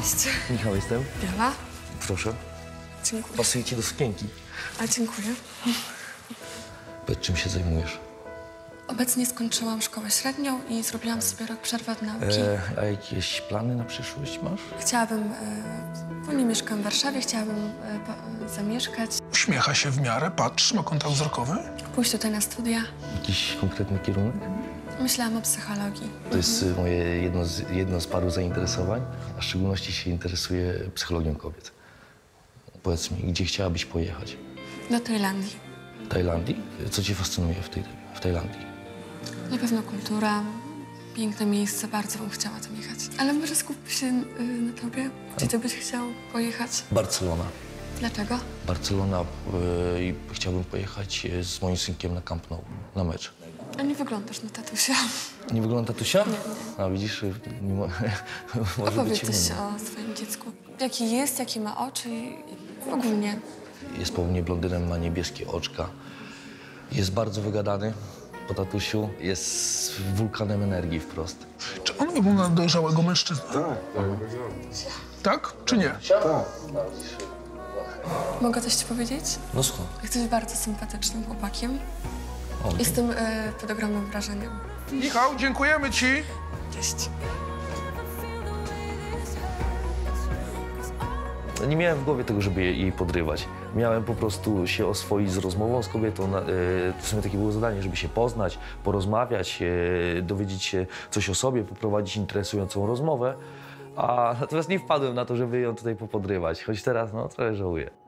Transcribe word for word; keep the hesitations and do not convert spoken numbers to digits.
Cześć. Michał jestem. Jola. Proszę. Dziękuję. Pasuje ci do sukienki. A dziękuję. Powiedz, czym się zajmujesz? Obecnie skończyłam szkołę średnią i zrobiłam sobie rok przerwy od nauki. E, a jakieś plany na przyszłość masz? Chciałabym, e, bo nie mieszkam w Warszawie, chciałabym e, po, zamieszkać, Uśmiecha się w miarę, patrzy, ma kontakt wzrokowy. pójść tutaj na studia. Jakiś konkretny kierunek? Myślałam o psychologii. To jest y, moje jedno z, jedno z paru zainteresowań, a w szczególności się interesuję psychologią kobiet. Powiedz mi, gdzie chciałabyś pojechać? Do Tajlandii. Tajlandii? Co cię fascynuje w, tej, w Tajlandii? Na pewno kultura, piękne miejsce, bardzo bym chciała tam jechać. Ale może skupmy się y, na tobie. Gdzie ty byś chciał pojechać? Barcelona. Dlaczego? Barcelona y, i chciałbym pojechać y, z moim synkiem na Camp Nou, na mecz. A nie wyglądasz na tatusia. Nie wygląda tatusia? Nie, A widzisz, y, nie mo może być Opowiedz coś inny. o swoim dziecku. Jaki jest, jakie ma oczy i ogólnie. Jest po mnie blondynem, ma niebieskie oczka. Jest bardzo wygadany po tatusiu. Jest wulkanem energii wprost. Czy on wygląda na dojrzałego mężczyznę? Tak, tak. Tak czy nie? Mogę coś ci powiedzieć? No skąd? Jesteś bardzo sympatycznym chłopakiem. O, Jestem e, pod ogromnym wrażeniem. Michał, dziękujemy ci. Cześć. Nie miałem w głowie tego, żeby jej podrywać. Miałem po prostu się oswoić z rozmową z kobietą. Na- e, To w sumie takie było zadanie, żeby się poznać, porozmawiać, e, dowiedzieć się coś o sobie, poprowadzić interesującą rozmowę. A natomiast nie wpadłem na to, żeby ją tutaj popodrywać, choć teraz no trochę żałuję.